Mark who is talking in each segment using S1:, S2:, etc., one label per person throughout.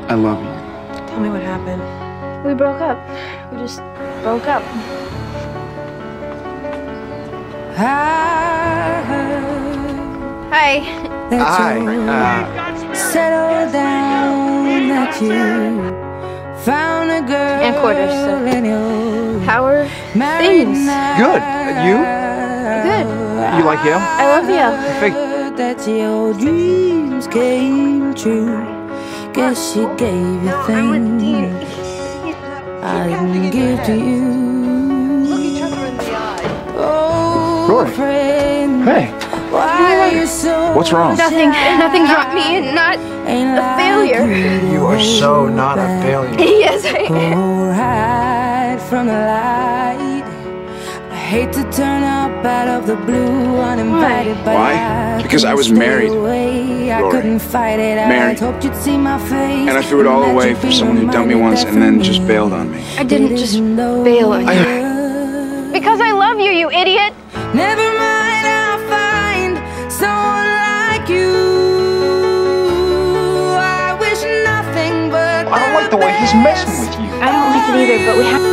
S1: I love you.
S2: Tell me what happened.
S3: We broke up. We just broke up. Hi.
S1: Hi.
S4: Settle down that you found a girl
S3: And quarters. How are things?
S1: Good. You?
S3: Good.
S1: You like Yale?
S3: I love you.
S1: Perfect.
S4: That your dreams came true. Guess she gave you things I didn't give to you.
S5: Look each other in the eye.
S4: Oh,
S1: Rory.
S4: friend,
S1: Hey.
S4: why are you so
S1: What's wrong?
S3: Nothing. Nothing's wrong. Me and not a failure.
S1: You are so not a failure.
S3: Yes, I am.
S4: Go hide from the light. I hate to turn up out of the blue uninvited.
S1: Why? Because I was married,
S4: I
S1: Rory.
S4: couldn't fight it.
S1: Married.
S4: I hoped you'd see my face.
S1: And I threw it all away for someone who dumped me once and then just bailed on me.
S3: I didn't just bail on you. Because I love you, you idiot.
S4: Never mind, I'll find someone like you. I wish nothing but
S1: I don't like the way he's messing with you.
S3: I don't like it either, but we have.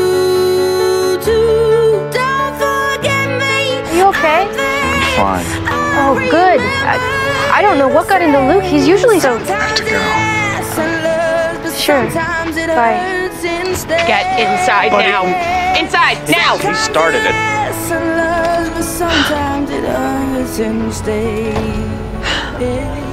S4: Don't forget me.
S3: Are you okay?
S1: Fine.
S3: Oh, good. I don't know what got into Luke. He's usually so.
S1: I have to go.
S3: Sure. Bye.
S2: Get inside
S1: Buddy.
S2: now. Inside now.
S1: He started it.
S4: Sometimes it hurts and stay.